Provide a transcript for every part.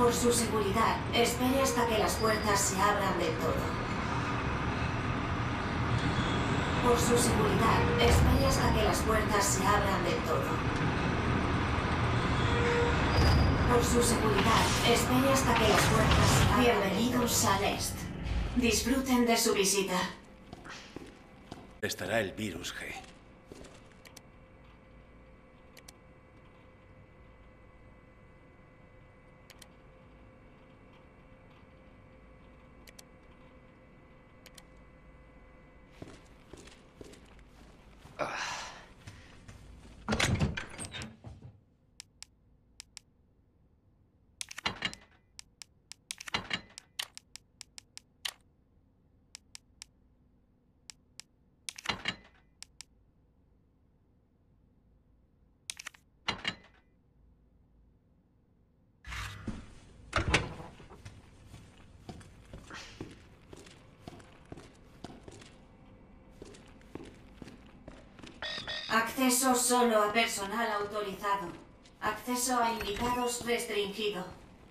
Por su seguridad, espere hasta que las puertas se abran del todo. Por su seguridad, espere hasta que las puertas se abran del todo. Por su seguridad, espere hasta que las puertas se abran. Bienvenidos al Est. Disfruten de su visita. Estará el virus, G. Acceso solo a personal autorizado. Acceso a invitados restringido.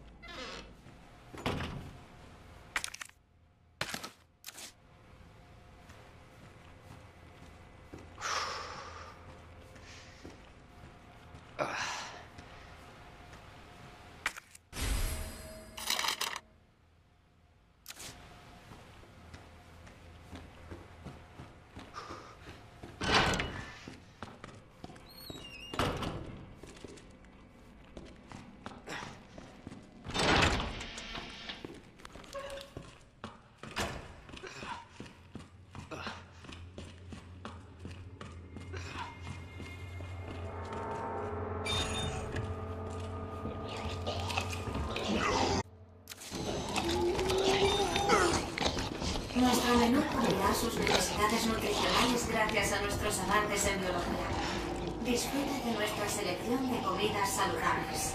Nuestro menú cubrirá sus necesidades nutricionales gracias a nuestros avances en biología. Disfrute de nuestra selección de comidas saludables.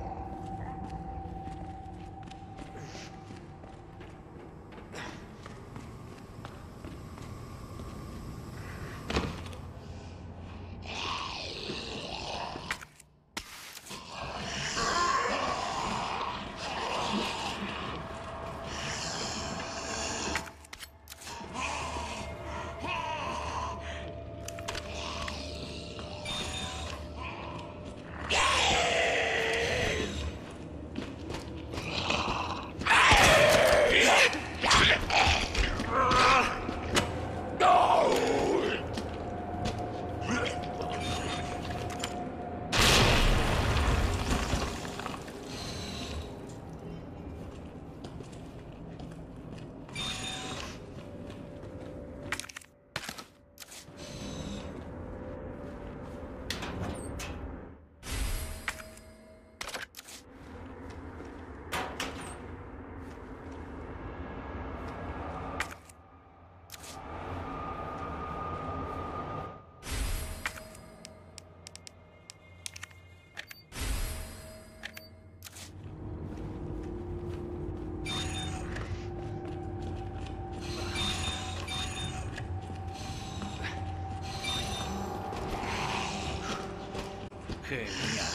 Genial.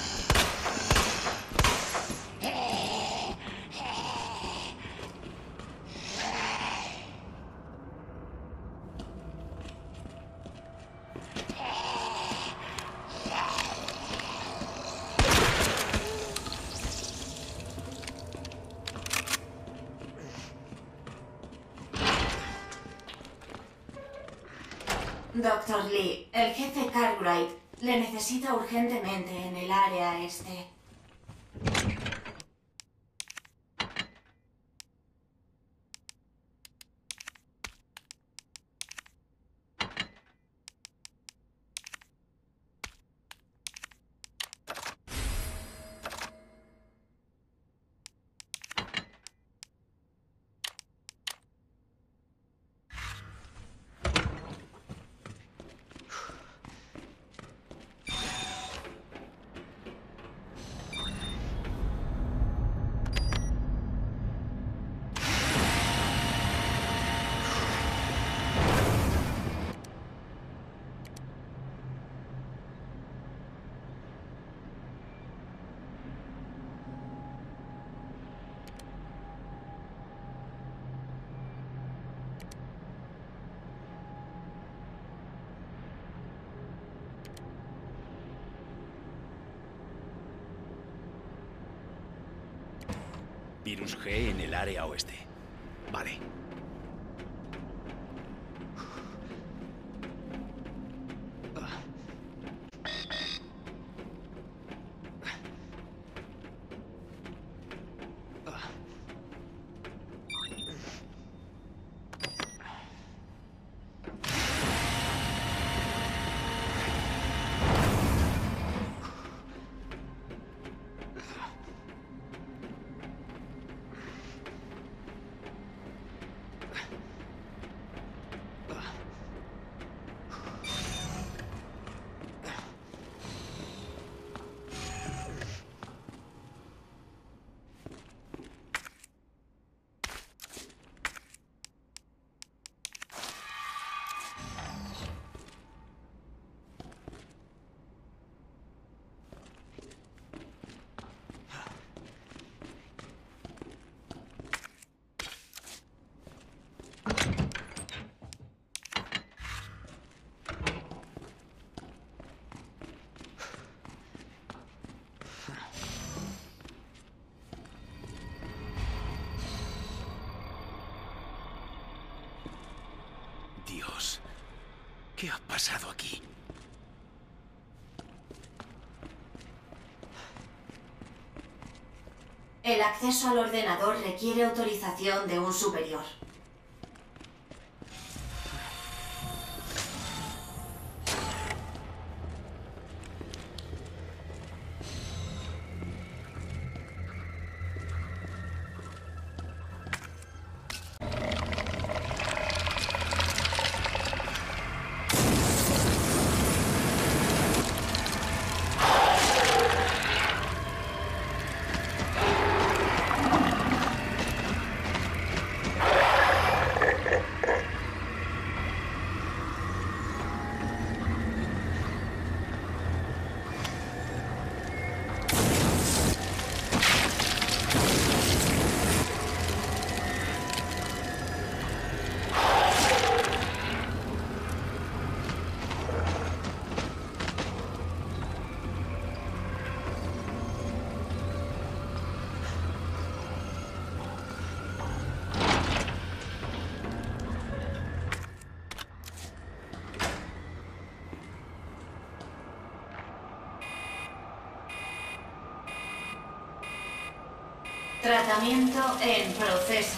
Dr. Lee, el jefe Cartwright le necesita urgentemente en el área este. Virus G en el área oeste. Vale. Dios, ¿qué ha pasado aquí? El acceso al ordenador requiere autorización de un superior. Tratamiento en proceso.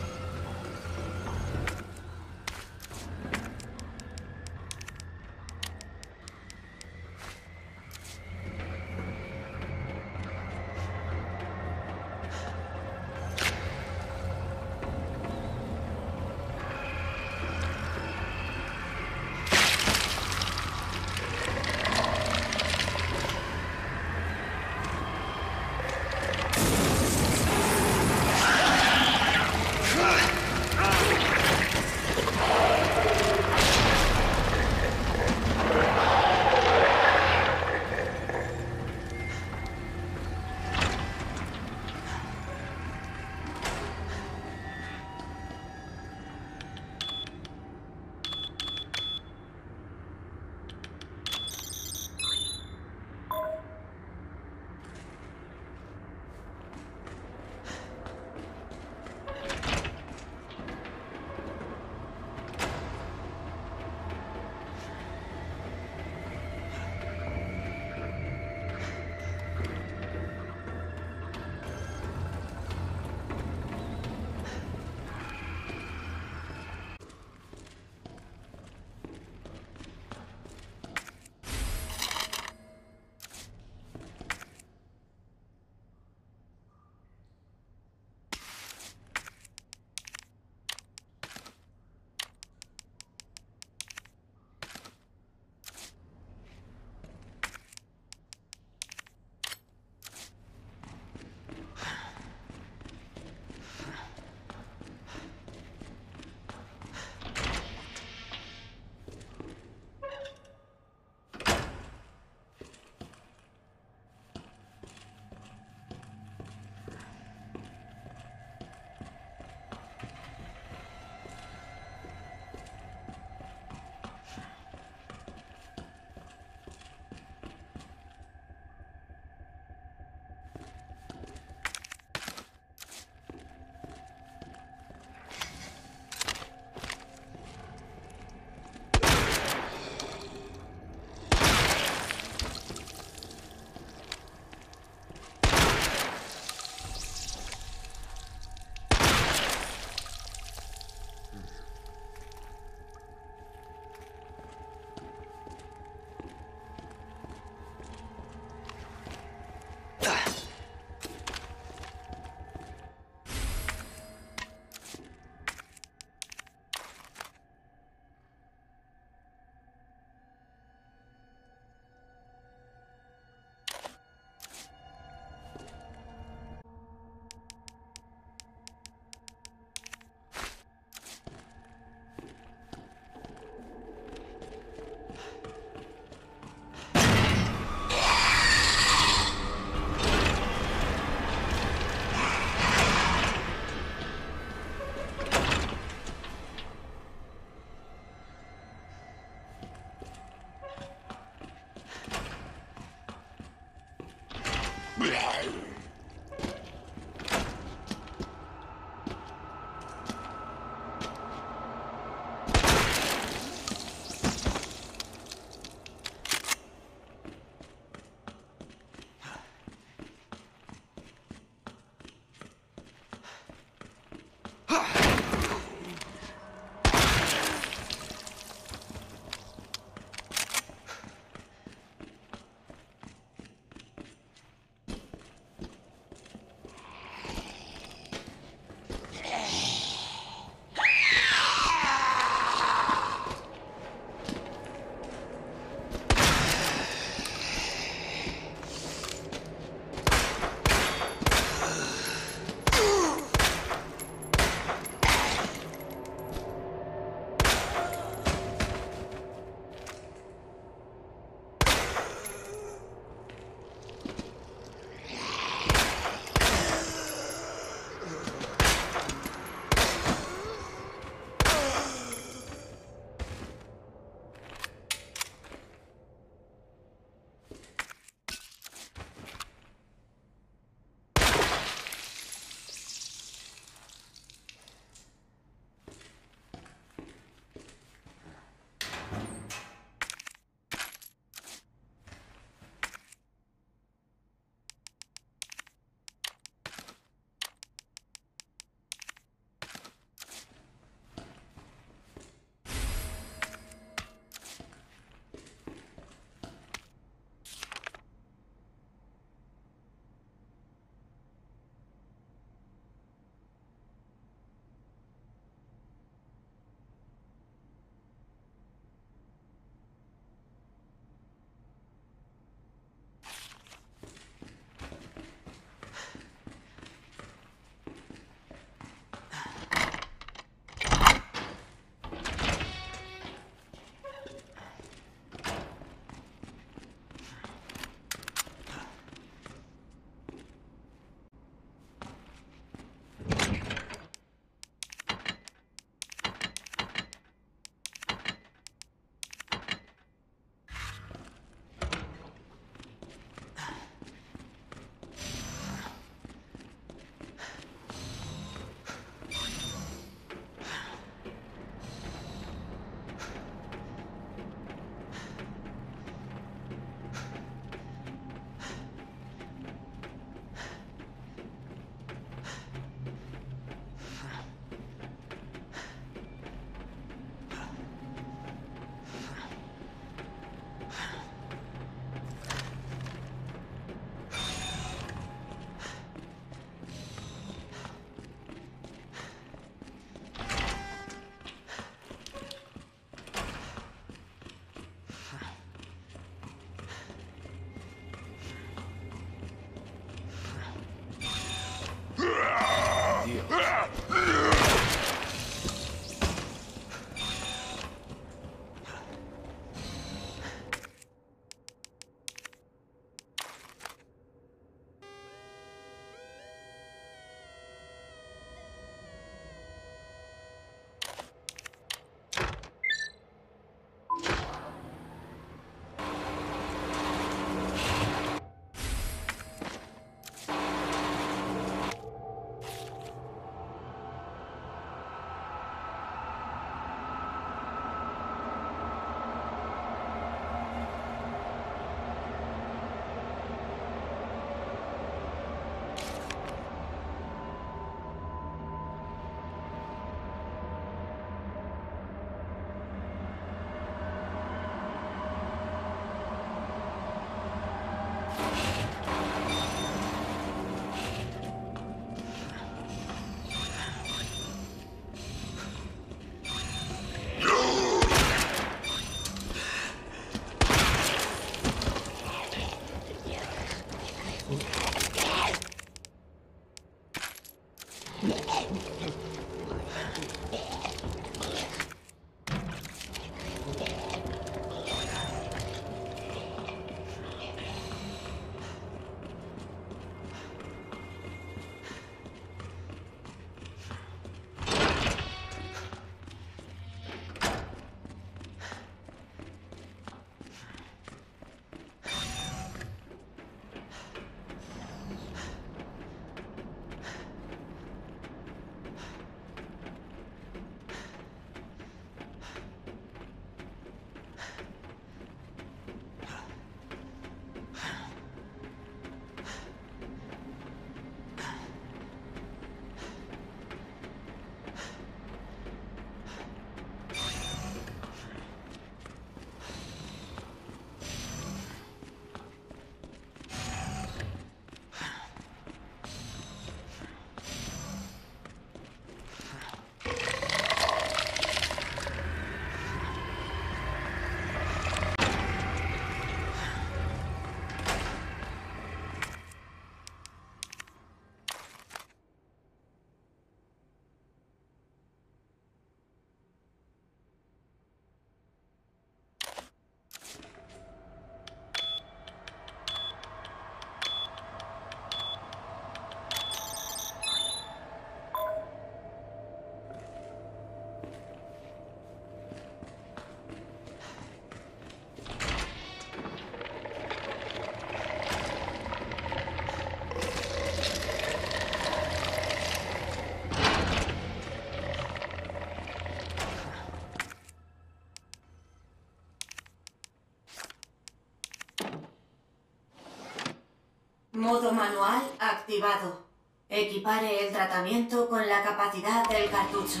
Modo manual activado. Equipare el tratamiento con la capacidad del cartucho.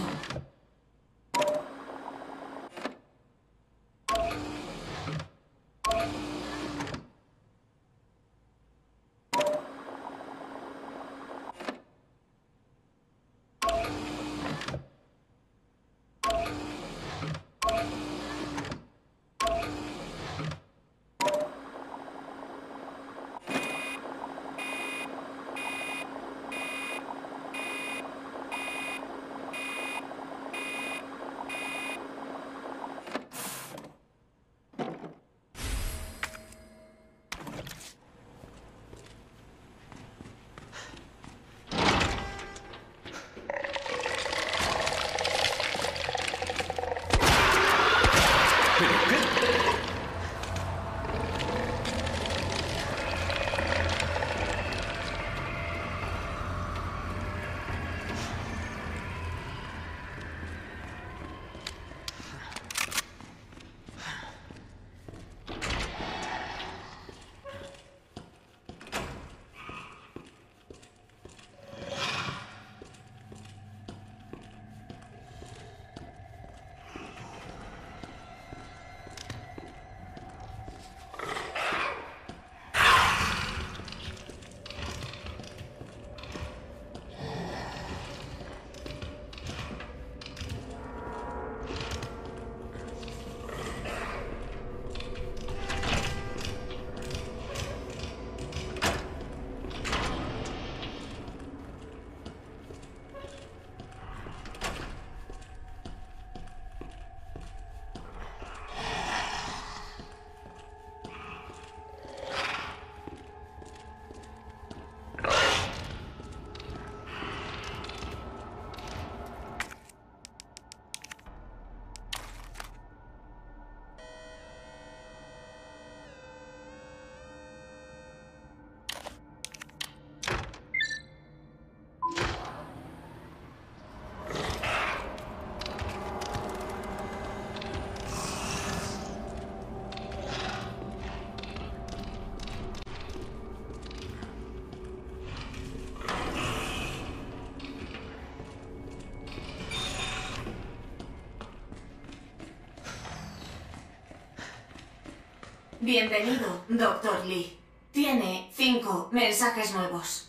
Bienvenido, Dr. Lee. Tiene 5 mensajes nuevos.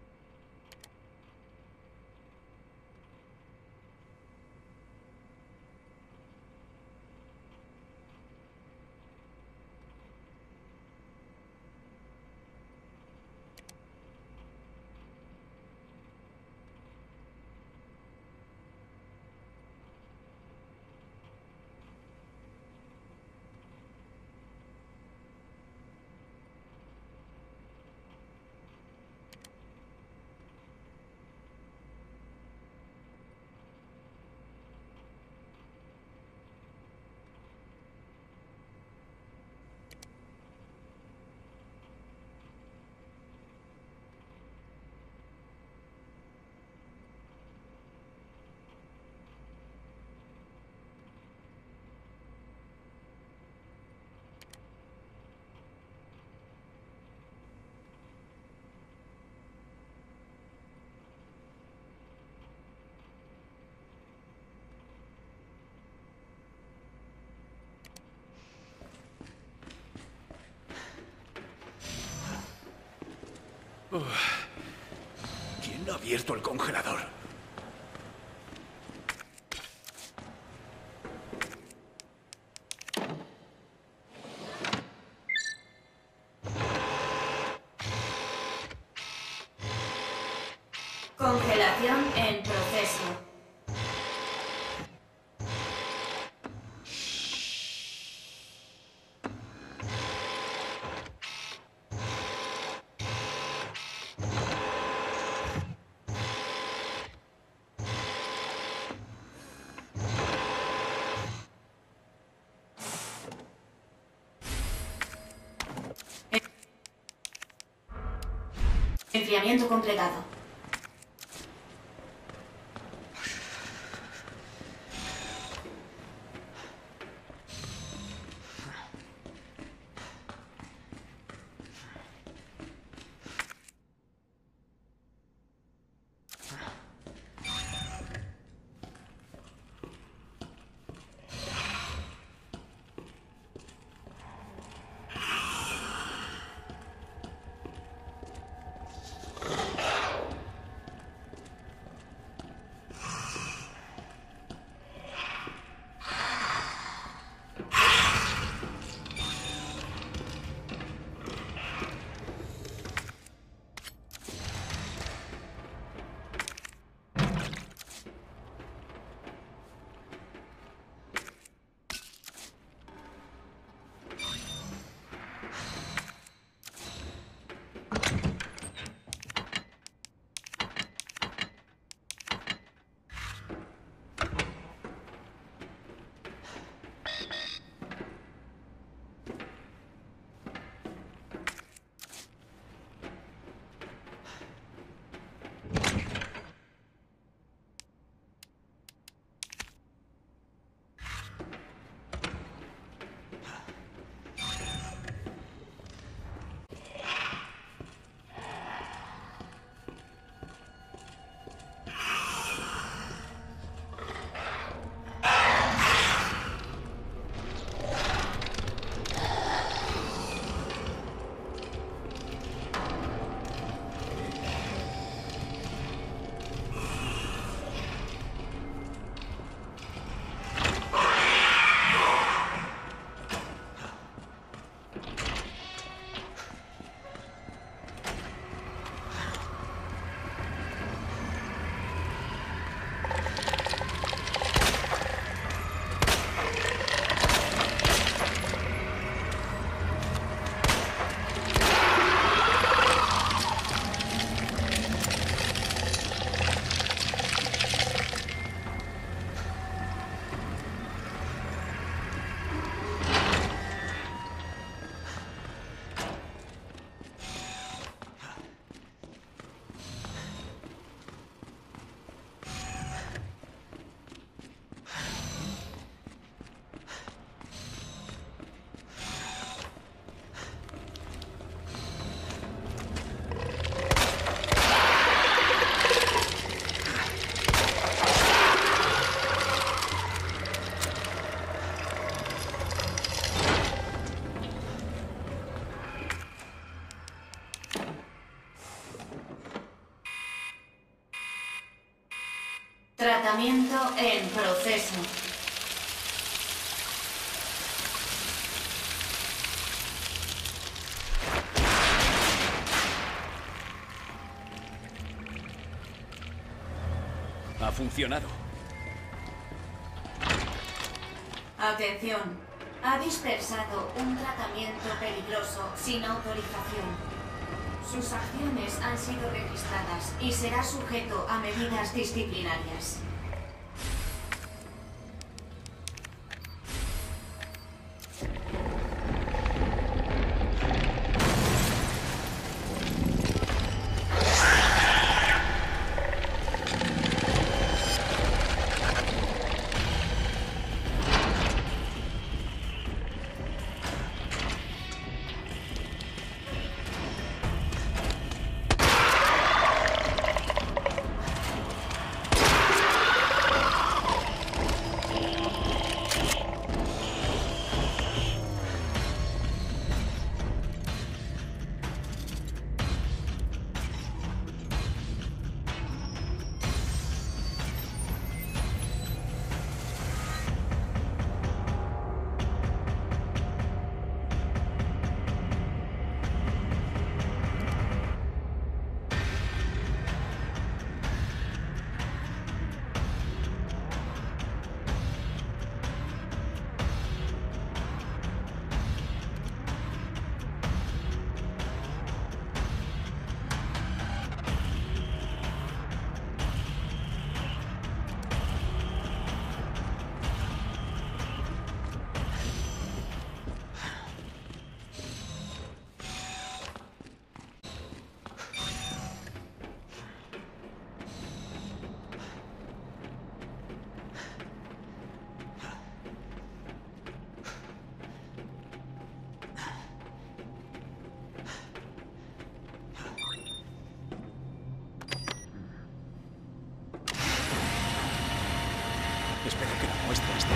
¿Quién ha abierto el congelador? Congelación en proceso. Enfriamiento completado. Tratamiento en proceso. Ha funcionado. Atención. Ha dispersado un tratamiento peligroso sin autorización. Sus acciones han sido registradas y será sujeto a medidas disciplinarias. Espero que la muestra esté.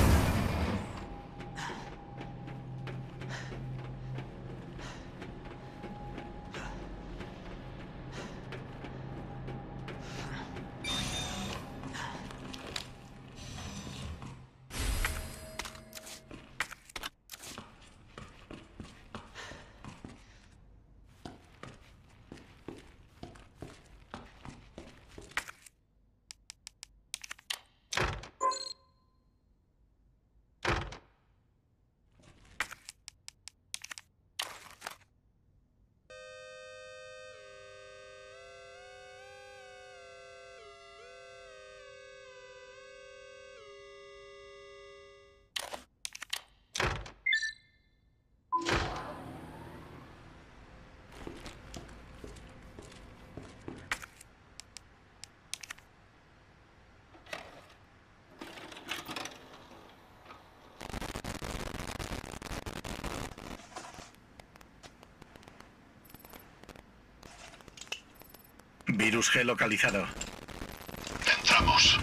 Virus G localizado. Entramos.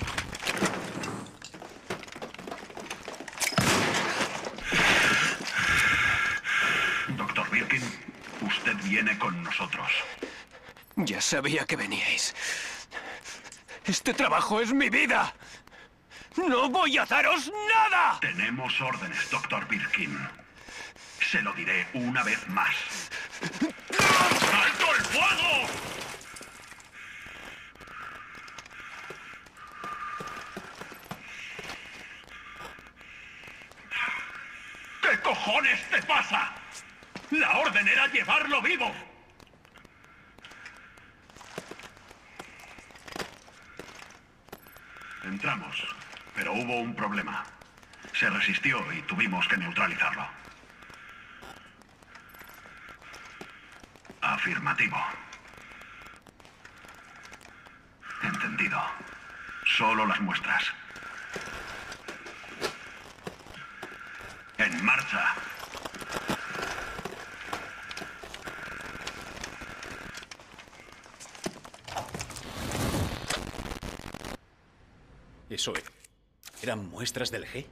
Doctor Birkin, usted viene con nosotros. Ya sabía que veníais. Este trabajo es mi vida. ¡No voy a daros nada! Tenemos órdenes, Doctor Birkin. Se lo diré una vez más. ¡Alto el fuego! ¿Qué cojones te pasa? La orden era llevarlo vivo. Entramos, pero hubo un problema. Se resistió y tuvimos que neutralizarlo. Afirmativo. Entendido. Solo las muestras. En marcha. ¿Eso eran muestras del G?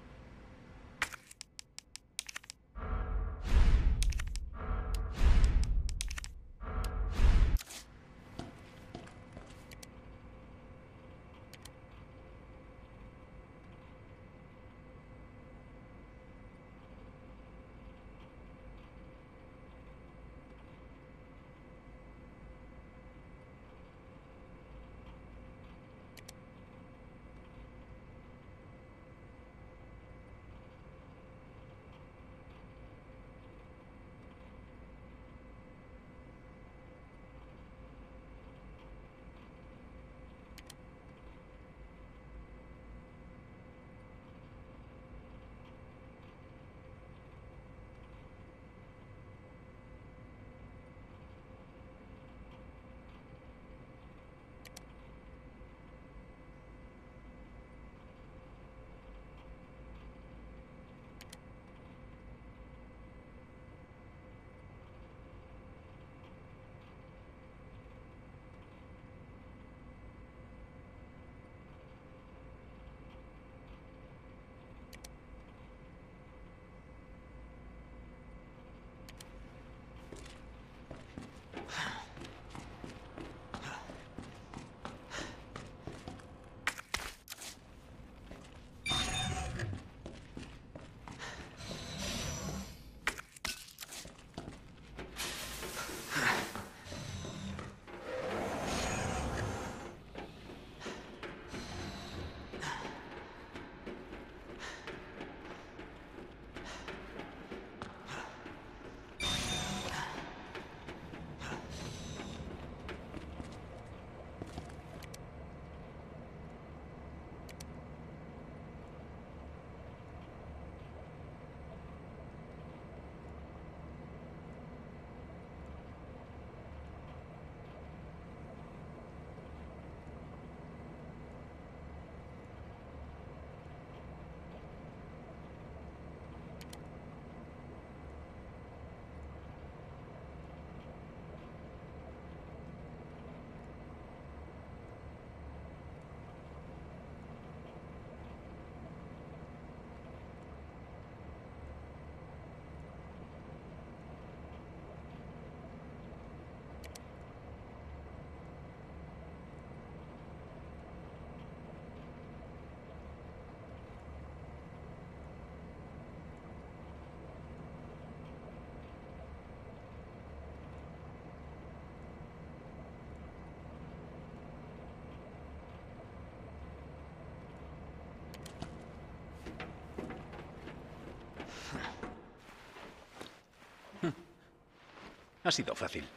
Ha sido fácil.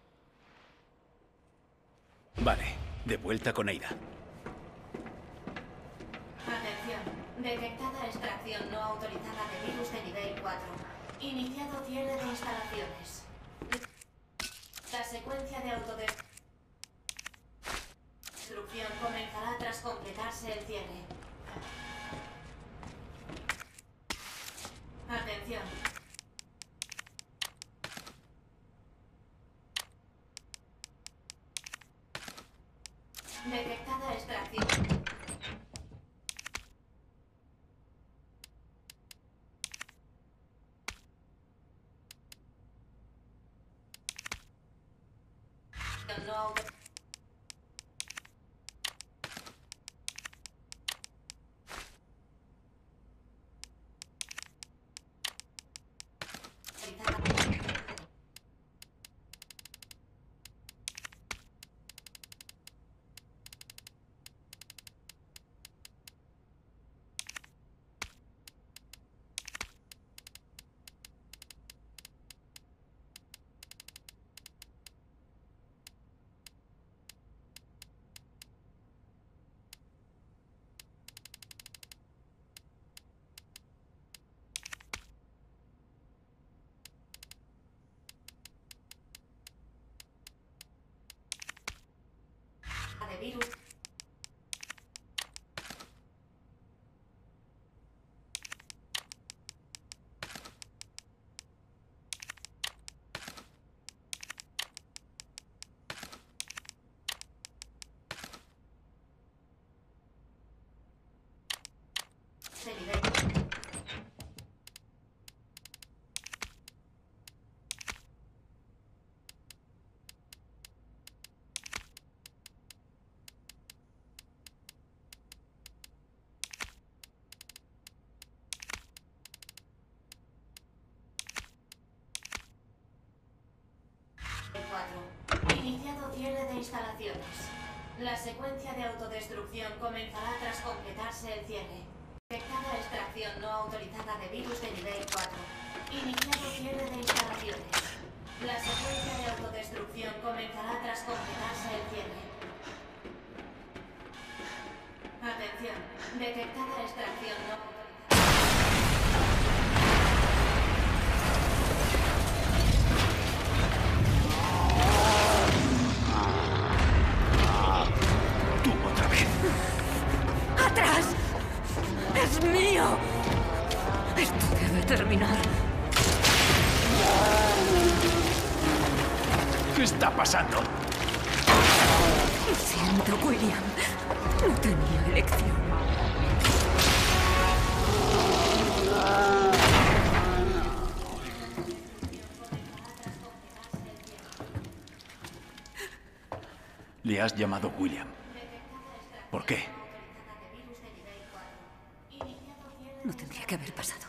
Vale, de vuelta con Ada. Atención. Detectada extracción no autorizada de virus de nivel 4. Iniciado cierre de instalaciones. La secuencia de autodestrucción comenzará tras completarse el cierre. Atención. Detectada extracción. No autorizada. De virus. De nivel. Iniciado cierre de instalaciones. La secuencia de autodestrucción comenzará tras completarse el cierre. Detectada extracción no autorizada de virus de nivel 4. Iniciado cierre de instalaciones. La secuencia de autodestrucción comenzará tras completarse el cierre. Atención. Detectada extracción no autorizada. ¡Atrás! ¡Es mío! Esto debe terminar. ¿Qué está pasando? Lo siento, William. No tenía elección. Le has llamado William. ¿Por qué? No tendría que haber pasado.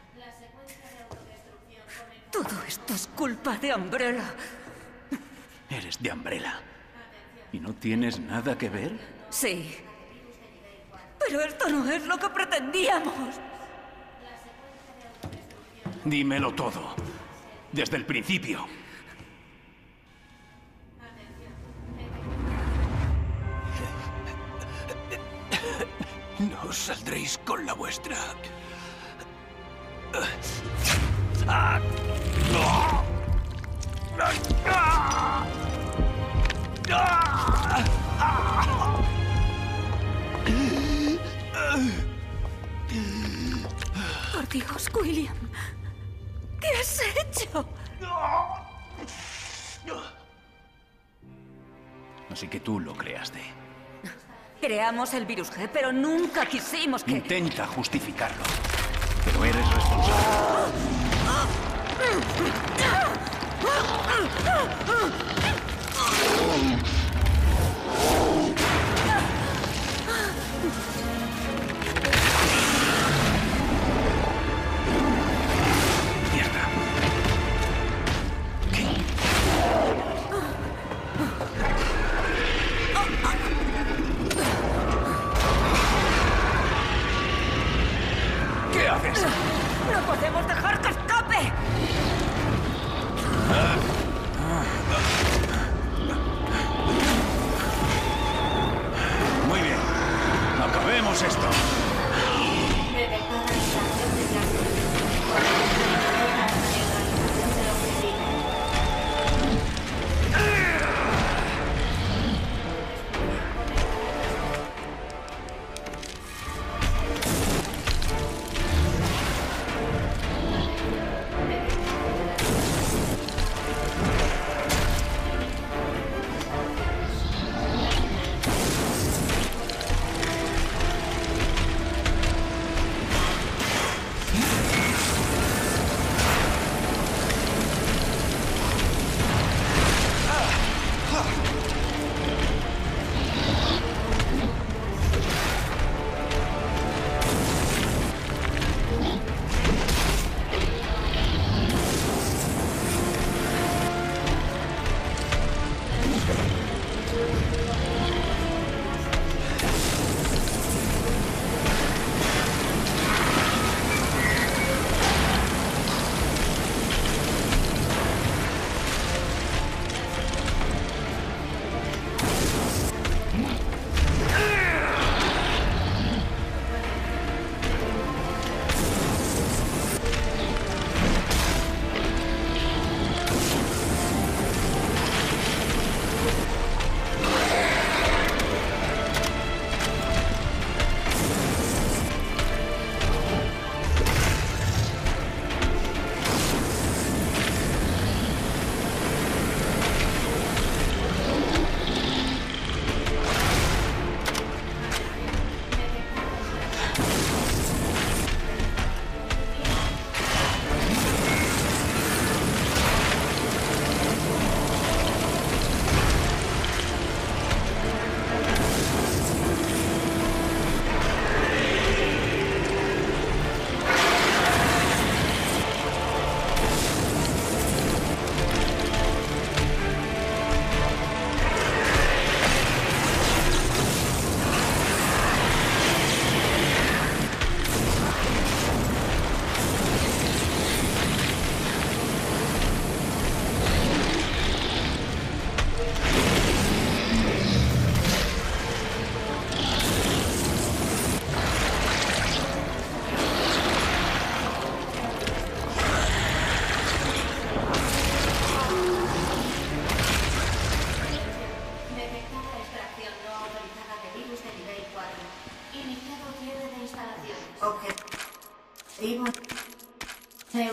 Todo esto es culpa de Umbrella. Eres de Umbrella. ¿Y no tienes nada que ver? Sí. Pero esto no es lo que pretendíamos. Dímelo todo. Desde el principio. No os saldréis con la vuestra. Por Dios, William. ¿Qué has hecho? Así que tú lo creaste. Creamos el virus G, pero nunca quisimos que... Intenta justificarlo. Pero eres responsable. Mierda. ¿Qué? ¿Qué haces? ¡No podemos dejar que escape!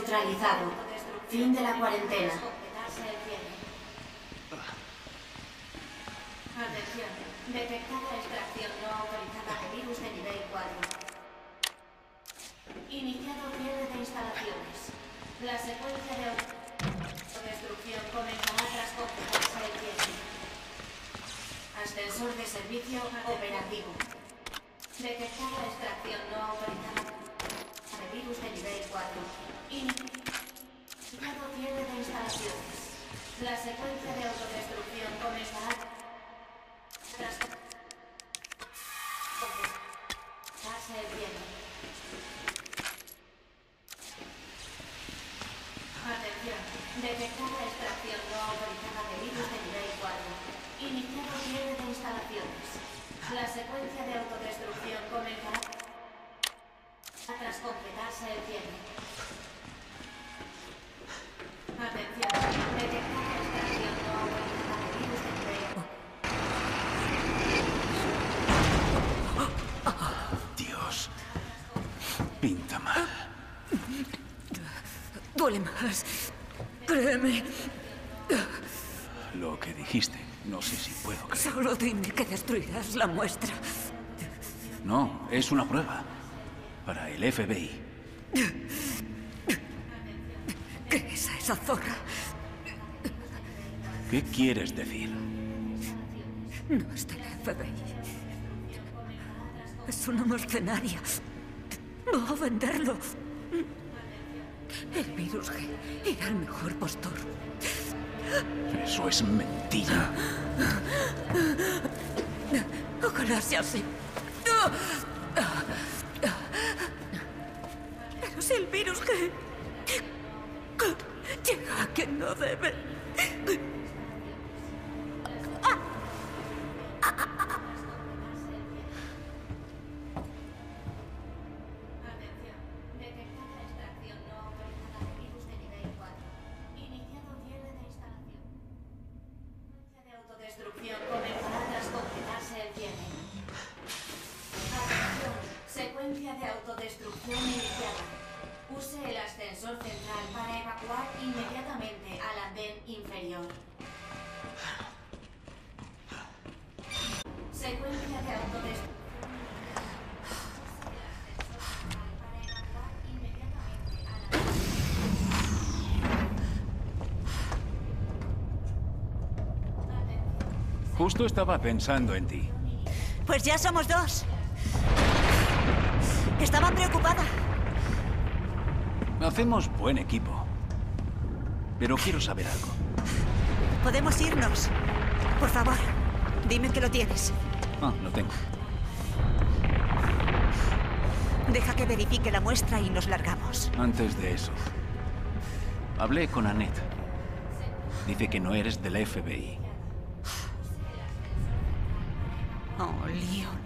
neutralizado. Fin de la cuarentena. Atención. Detectada extracción no autorizada de virus de nivel 4. Iniciado cierre de instalaciones. La secuencia de autodestrucción comenzará tras completarse el cierre. Ascensor de servicio operativo. Detectada extracción no autorizada de virus de nivel 4. Iniciado cierre de instalaciones. La secuencia de autodestrucción comenzará tras completarse el cierre. Atención. Detectada extracción no autorizada de virus de nivel 4. Iniciado cierre de instalaciones. La secuencia de autodestrucción comenzará tras completarse el cierre. Atención. Detectada extracción no autorizada de virus de nivel 4. Dios. Pinta mal. Duele más. Créeme. Lo que dijiste, no sé si puedo creer. Solo dime que destruirás la muestra. No, es una prueba. Para el FBI. ¿Qué es esa zorra? ¿Qué quieres decir? No es del FBI. Es una mercenaria. Va a venderlo. El virus G era el mejor postor. Eso es mentira. Ojalá sea así. Pero si el virus G llega a quien no debe. Secuencia de autodestrucción iniciada. Use el ascensor central para evacuar inmediatamente al andén inferior. Secuencia de autodestrucción. Justo estaba pensando en ti. Pues ya somos dos. Estaba preocupada. Hacemos buen equipo. Pero quiero saber algo. Podemos irnos. Por favor, dime que lo tienes. Ah, lo tengo. Deja que verifique la muestra y nos largamos. Antes de eso, hablé con Annette. Dice que no eres del FBI. Oh, Leon.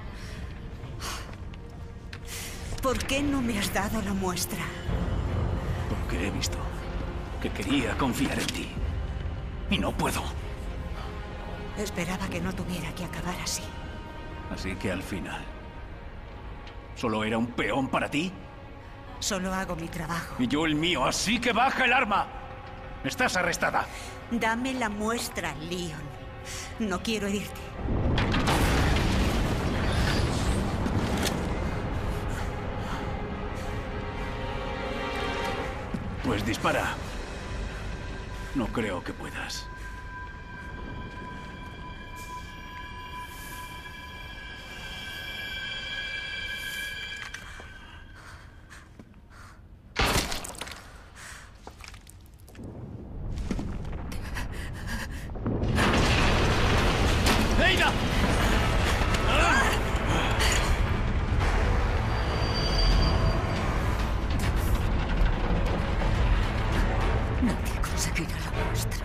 ¿Por qué no me has dado la muestra? Porque he visto que quería confiar en ti. Y no puedo. Esperaba que no tuviera que acabar así. Así que al final, ¿solo era un peón para ti? Solo hago mi trabajo. Y yo el mío, así que baja el arma. Estás arrestada. Dame la muestra, Leon. No quiero herirte. Pues dispara. No creo que puedas. ¡Eida! Nadie conseguirá la muestra.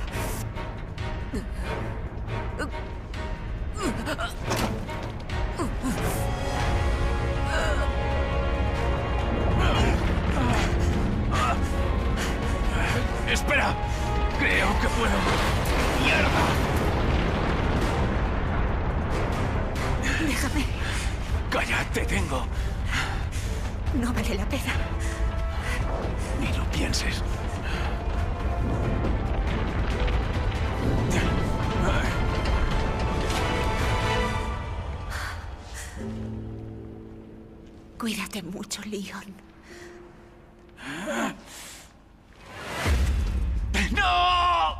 ¡Espera! Creo que puedo. ¡Mierda! Déjame. ¡Cállate, tengo! No vale la pena. Ni lo pienses. Cuídate mucho, Leon. ¡No!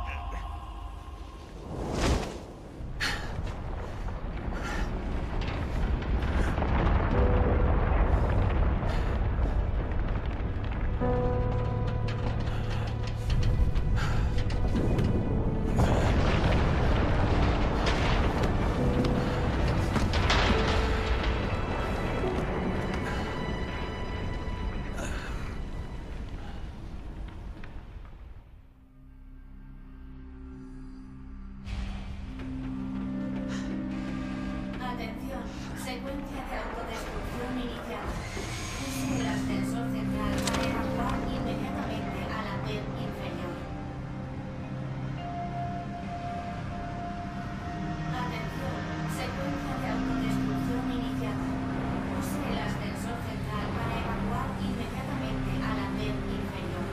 Atención, secuencia de autodestrucción iniciada. Use el ascensor central para evacuar inmediatamente al andén inferior. Atención, secuencia de autodestrucción iniciada. Use el ascensor central para evacuar inmediatamente al andén inferior.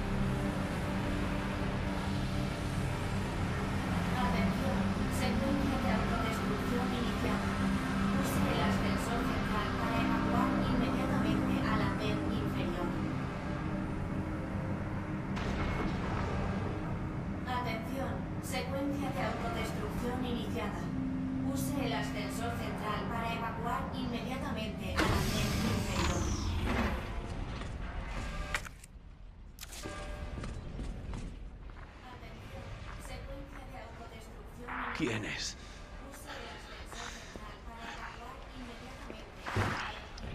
Atención, secuencia de autodestrucción iniciada. Use el ascensor central para evacuar inmediatamente al andén inferior. Atención, secuencia de autodestrucción iniciada. Use el ascensor central para evacuar inmediatamente al andén inferior. Atención, secuencia de autodestrucción iniciada. ¿Quién es? Use el ascensor central para evacuar inmediatamente al andén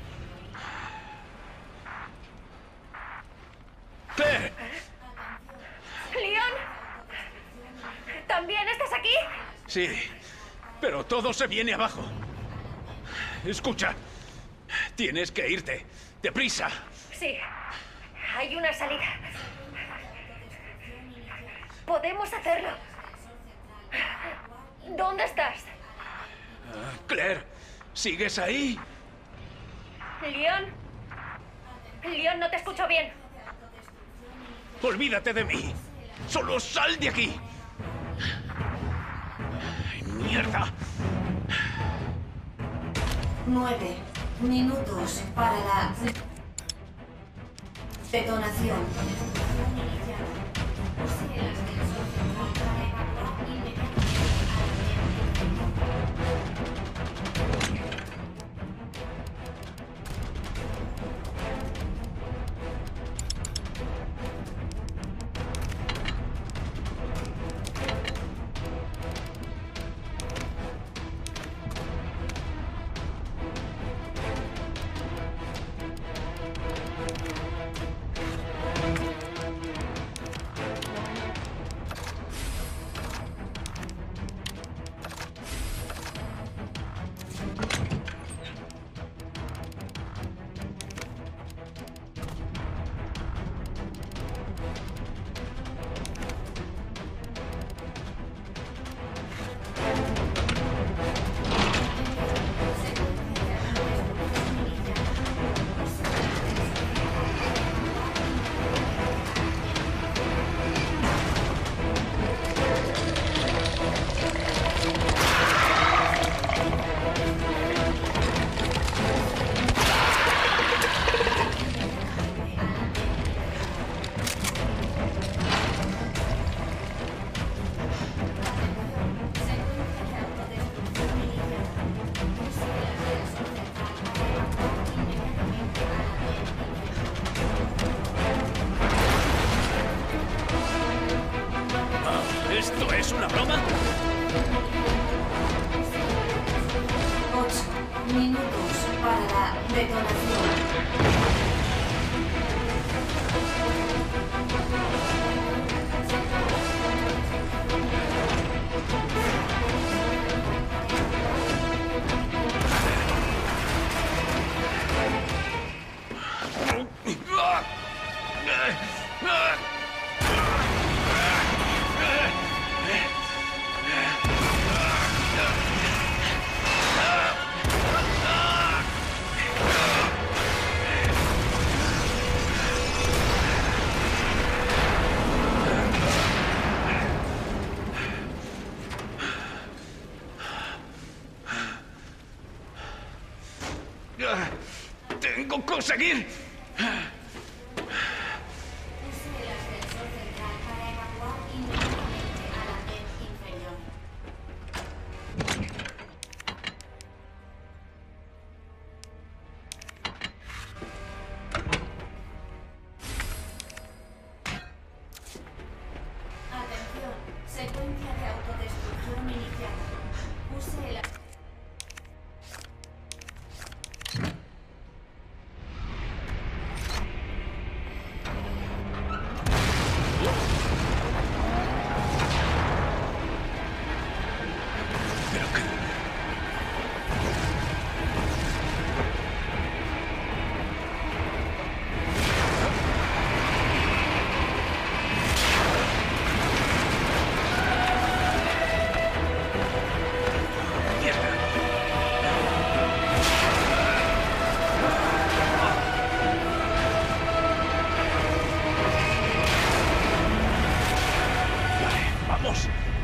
inferior. ¡Claire! ¡Leon! ¿También estás aquí? Sí, pero todo se viene abajo. Escucha, tienes que irte. ¡Deprisa! Sí. Hay una salida. Podemos hacerlo. ¿Dónde estás? Claire, ¿sigues ahí? ¿Leon? Leon, no te escucho bien. Olvídate de mí. Solo sal de aquí. ¡Ay, mierda! 9 minutos para la detonación. Use el ascensor central para evacuar inmediatamente al andén inferior. ¿Esto es una broma? 8 minutos para la detonación. conseguir. Use el ascensor central para evacuar inmediatamente a la red inferior. Atención, secuencia de autodestrucción iniciada. Use el Pero qué... Mierda. Vale, vamos.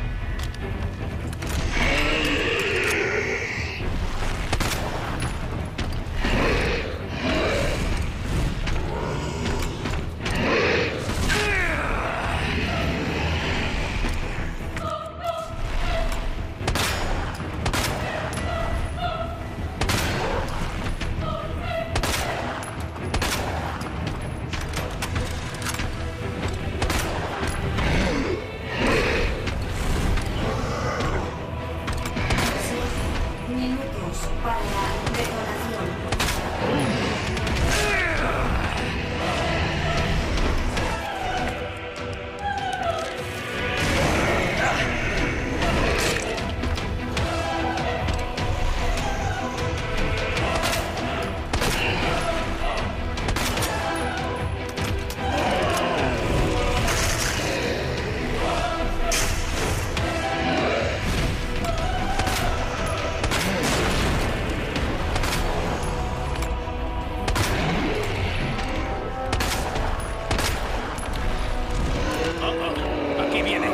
minutos para la detonación. Aquí viene.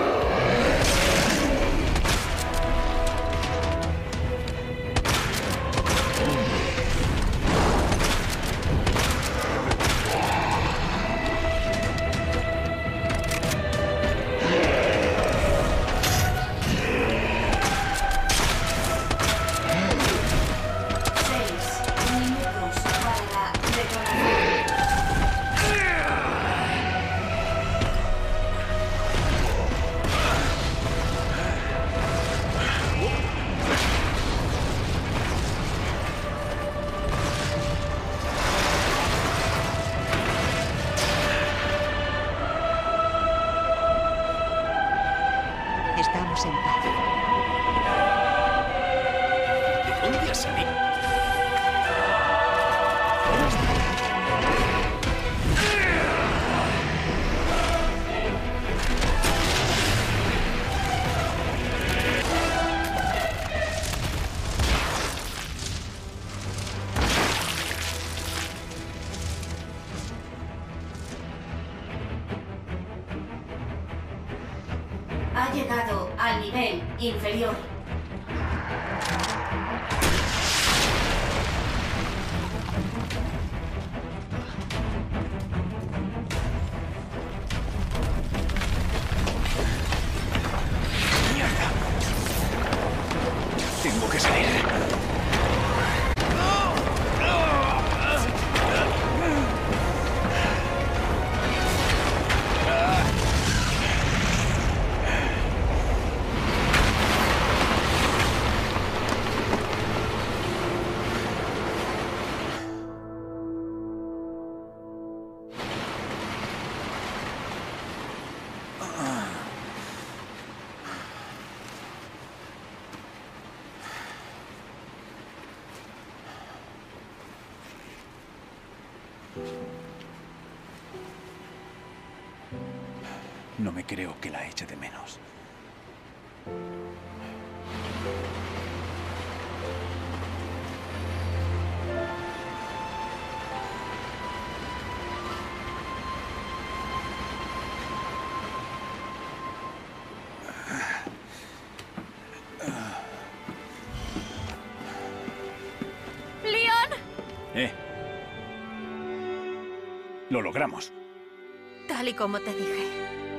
Seis minutos para la detonación. Estamos en paz. ¿De dónde has salido? Ha llegado al nivel inferior. ¡Mierda! Tengo que salir. No me creo que la eche de menos. ¡Leon! Lo logramos. Tal y como te dije.